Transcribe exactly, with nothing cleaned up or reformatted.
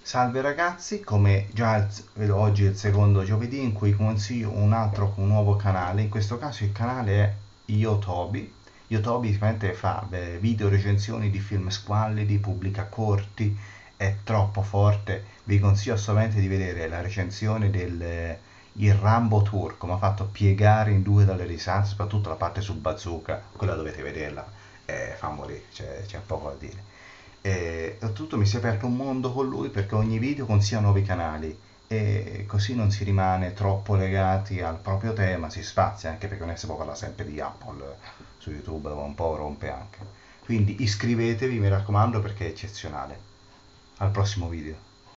Salve ragazzi, come già il- vedo oggi è il secondo giovedì in cui consiglio un altro un nuovo canale, in questo caso il canale è Yotobi. Yotobi sicuramente fa beh, video recensioni di film squallidi, pubblica corti, è troppo forte, vi consiglio assolutamente di vedere la recensione del eh, il Rambo turco, mi ha fatto piegare in due dalle risate, soprattutto la parte su Bazooka, quella dovete vederla, eh, fa morire, c'è, c'è poco da dire. E oltretutto mi si è aperto un mondo con lui perché ogni video consiglia nuovi canali e così non si rimane troppo legati al proprio tema, si spazia anche perché non è che si può parlare sempre di Apple su YouTube, dove un po' rompe anche. Quindi iscrivetevi, mi raccomando, perché è eccezionale. Al prossimo video.